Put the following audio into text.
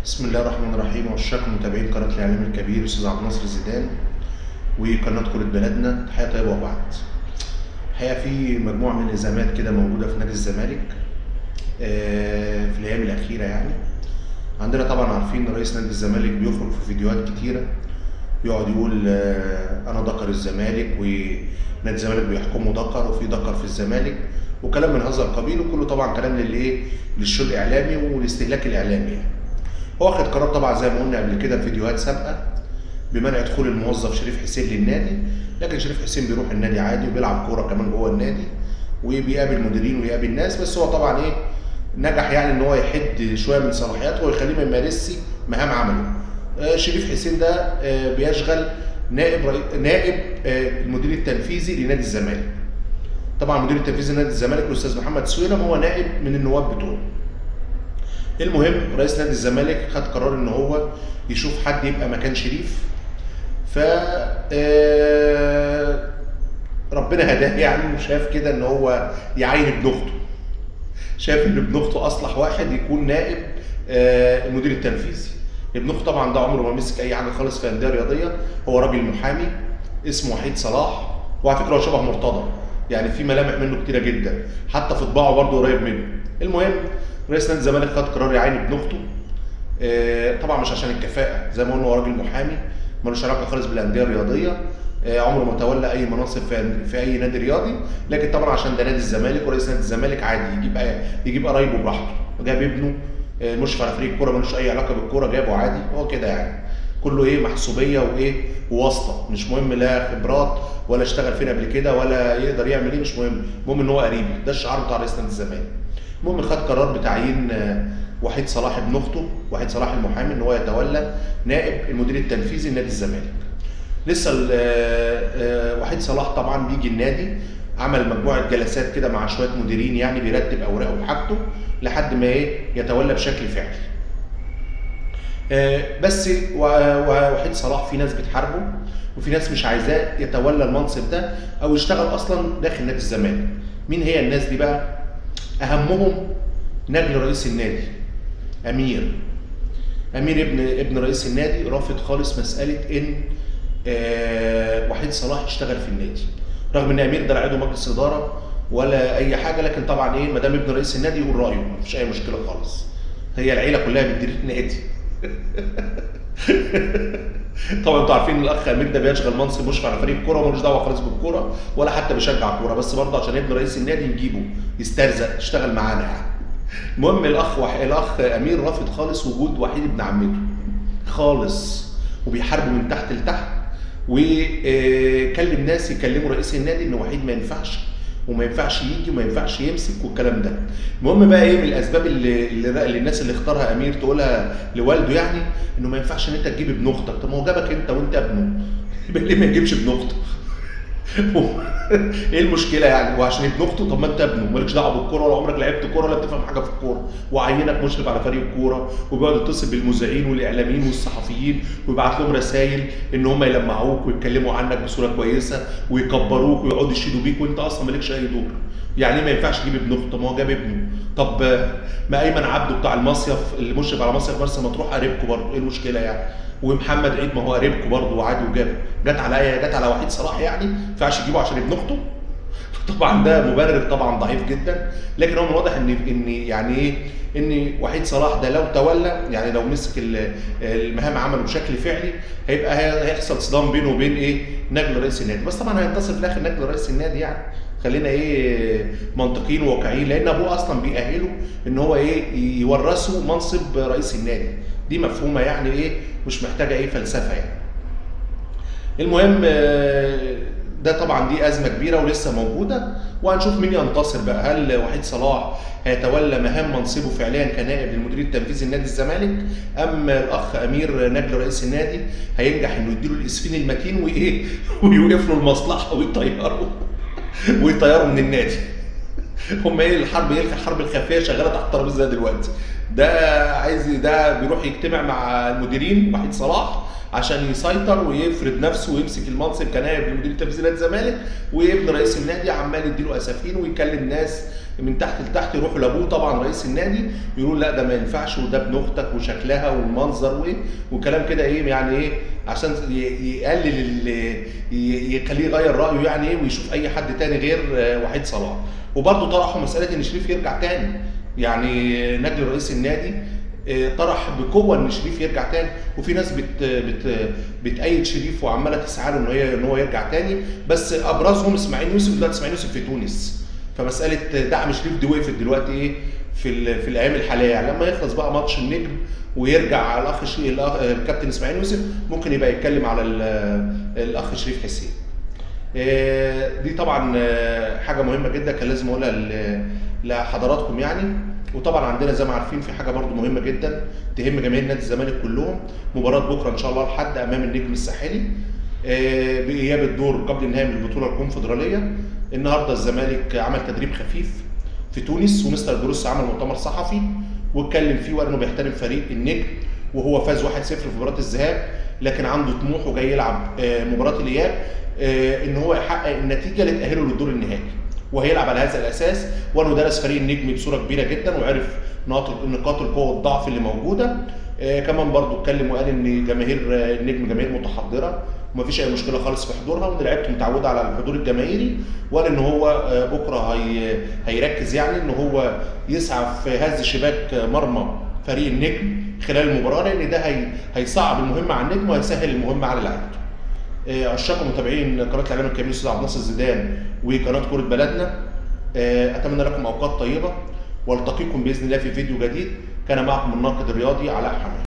بسم الله الرحمن الرحيم. وعشاق متابعين قناة الإعلام الكبير أستاذ عبد الناصر زيدان وقناة كرة بلدنا، تحية طيبة وبعد. الحقيقة في مجموعة من الإزمات كده موجودة في نادي الزمالك في الأيام الأخيرة. يعني عندنا طبعا عارفين رئيس نادي الزمالك بيخرج في فيديوهات كتيرة يقعد يقول أنا دكر الزمالك ونادي الزمالك بيحكمه دكر وفي دكر في الزمالك وكلام من هذا القبيل، وكله طبعا كلام للشو الإعلامي والاستهلاك الإعلامي. يعني هو واخد قرار طبعا زي ما قلنا قبل كده في فيديوهات سابقه بمنع دخول الموظف شريف حسين للنادي، لكن شريف حسين بيروح النادي عادي وبيلعب كوره كمان جوه النادي وبيقابل مديرين ويقابل ناس، بس هو طبعا نجح يعني ان هو يحد شويه من صلاحياته ويخليه ما يمارسش مهام عمله. شريف حسين ده بيشغل نائب المدير التنفيذي لنادي الزمالك. طبعا المدير التنفيذي لنادي الزمالك الاستاذ محمد سويلم هو نائب من النواب بتوعه. المهم رئيس نادي الزمالك خد قرار ان هو يشوف حد يبقى مكان شريف، ف ربنا هداه يعني، وشاف كده ان هو يعين ابن اخته. شاف ان ابن اخته اصلح واحد يكون نائب المدير التنفيذي. ابن اخته طبعا ده عمره ما مسك اي حاجه خالص في انديه رياضيه، هو راجل محامي اسمه وحيد صلاح، وعلى فكره هو شبه مرتضى، يعني في ملامح منه كتيره جدا، حتى في طباعه برضه قريب منه. المهم رئيس نادي الزمالك خد قرار يعين ابن اخته، طبعا مش عشان الكفاءه، زي ما قلنا هو راجل محامي ملوش علاقه خالص بالانديه الرياضيه، عمره ما تولى اي مناصب في اي نادي رياضي، لكن طبعا عشان ده نادي الزمالك ورئيس نادي الزمالك عادي يجيب قرايبه براحته، جاب ابنه مشرف على فريق الكوره ملوش اي علاقه بالكوره جابه عادي، هو كده يعني كله محسوبيه وواسطه، مش مهم لا خبرات ولا اشتغل فين قبل كده ولا يقدر يعمل ايه، مش مهم، المهم ان هو قريبي، ده الشعار بتاع رئيس نادي الزمالك. المهم خد قرار بتعيين وحيد صلاح ابن اخته، وحيد صلاح المحامي، ان هو يتولى نائب المدير التنفيذي لنادي الزمالك. لسه وحيد صلاح طبعا بيجي النادي، عمل مجموعه جلسات كده مع شويه مديرين، يعني بيرتب اوراقه وحاجته لحد ما يتولى بشكل فعلي. بس وحيد صلاح في ناس بتحاربه وفي ناس مش عايزاه يتولى المنصب ده او يشتغل اصلا داخل نادي الزمالك. مين هي الناس دي بقى؟ اهمهم نجل رئيس النادي امير ابن رئيس النادي رافض خالص مساله ان وحيد صلاح يشتغل في النادي، رغم ان امير ده لا عضو مجلس اداره ولا اي حاجه، لكن طبعا ما دام ابن رئيس النادي يقول رايه مفيش اي مشكله خالص، هي العيله كلها بتدير النادي. طبعا انتوا عارفين الاخ امير ده بيشغل منصب مشرف على فريق الكوره وملوش دعوه خالص بالكوره ولا حتى بيشجع كوره، بس برضه عشان ابن رئيس النادي نجيبه يسترزق يشتغل معانا يعني. المهم الاخ امير رافض خالص وجود وحيد ابن عمته خالص، وبيحاربه من تحت لتحت، وكلم ناس يكلموا رئيس النادي ان وحيد ما ينفعش وما ينفعش يجي وما ينفعش يمسك والكلام ده. المهم بقى من الاسباب اللي الناس اللي اختارها امير تقولها لوالده، يعني انه ما ينفعش ان انت تجيب ابن اختك، طب ما هو جابك انت وانت ابنه، يبقى ليه ما يجيبش ابن اخته؟ ايه المشكله يعني؟ وعشان ابن اخته؟ طب ما انت ابنه مالكش دعوه بالكوره ولا عمرك لعبت كوره ولا بتفهم حاجه في الكوره، وعينك مشرف على فريق الكوره وبيقعد يتصل بالمذيعين والاعلاميين والصحفيين ويبعت لهم رسائل ان هم يلمعوك ويتكلموا عنك بصوره كويسه ويكبروك ويقعدوا يشيدوا بيك وانت اصلا مالكش اي دور. يعني ما ينفعش تجيب ابن اخته؟ طب ما هو جاب ابنه. طب ما ايمن عبده بتاع المصيف اللي مشرف على مصيف مرسى مطروح قريبكم برضه، ايه المشكله يعني؟ ومحمد عيد ما هو قريبكم برضه وعادي وجابه، جت على وحيد صلاح يعني ما ينفعش تجيبه عشان ابن اخته؟ طبعا ده مبرر طبعا ضعيف جدا، لكن هو من الواضح ان يعني ان وحيد صلاح ده لو تولى، يعني لو مسك المهام عمله بشكل فعلي هيحصل صدام بينه وبين نجل رئيس النادي، بس طبعا هينتصر في الاخر نجل رئيس النادي، يعني خلينا منطقيين وواقعيين، لان ابوه اصلا بيأهله ان هو يورثه منصب رئيس النادي، دي مفهومه يعني مش محتاجه فلسفه يعني. المهم ده طبعا دي ازمه كبيره ولسه موجوده، وهنشوف مين ينتصر بقى، هل وحيد صلاح هيتولى مهام منصبه فعليا كنائب للمدير التنفيذي لنادي الزمالك، ام الاخ امير نجل رئيس النادي هينجح انه يديله الاسفين المتين ويوقف له المصلحه ويطيره من النادي. هم الحرب الخفيه شغاله تحت الترابيزه دلوقتي، ده بيروح يجتمع مع المديرين وحيد صلاح عشان يسيطر ويفرض نفسه ويمسك المنصب كنائب لمدير التنفيذي نادي الزمالك، وابن رئيس النادي عمال يديله اسافين ويكلم ناس من تحت لتحت يروحوا لابوه طبعا رئيس النادي، يقولوا لا ده ما ينفعش وده ابن اختك وشكلها والمنظر وايه وكلام كده ايه يعني ايه، عشان يقلل يخليه يغير رايه يعني ايه، ويشوف اي حد تاني غير وحيد صلاح. وبرده طرحوا مساله ان شريف يرجع تاني، يعني نجل رئيس النادي طرح بقوه ان شريف يرجع تاني، وفي ناس بتأيد شريف وعماله تسعى له ان هو يرجع تاني، بس ابرزهم اسماعيل يوسف. دلوقتي اسماعيل يوسف في تونس، فمساله دعم شريف دي وقفت دلوقتي ايه في الايام الحاليه، يعني لما يخلص بقى ماتش النجم ويرجع على الكابتن اسماعيل يوسف ممكن يبقى يتكلم على الاخ شريف حسين. دي طبعا حاجه مهمه جدا كان لازم اقولها لحضراتكم يعني. وطبعا عندنا زي ما عارفين في حاجه برده مهمه جدا تهم جماهير نادي الزمالك كلهم، مباراه بكره ان شاء الله الحد امام النجم الساحلي باياب الدور قبل النهائي من البطوله الكونفدراليه. النهارده الزمالك عمل تدريب خفيف في تونس، ومستر جروس عمل مؤتمر صحفي واتكلم فيه وقال انه بيحترم فريق النجم وهو فاز 1-0 في مباراه الذهاب، لكن عنده طموح وجاي يلعب مباراه الاياب ان هو يحقق النتيجه اللي تاهله للدور النهائي، وهيلعب على هذا الاساس، وانه درس فريق النجم بصوره كبيره جدا وعرف نقاط القوه والضعف اللي موجوده. كمان برضو اتكلم وقال ان جماهير النجم جماهير متحضره ومفيش اي مشكله خالص في حضورها، وان لعيبته متعوده على الحضور الجماهيري، وقال ان هو بكره هيركز يعني ان هو يسعى في هز شباك مرمى فريق النجم خلال المباراه، لان ده هيصعب المهمه على النجم وهيسهل المهمه على لعيبته. عشاق ومتابعين قناه الاعلام الكبير الاستاذ عبد الناصر زيدان وقناه كره بلدنا، اتمنى لكم اوقات طيبه والتقيكم باذن الله في فيديو جديد. كان معكم الناقد الرياضي علاء حماد.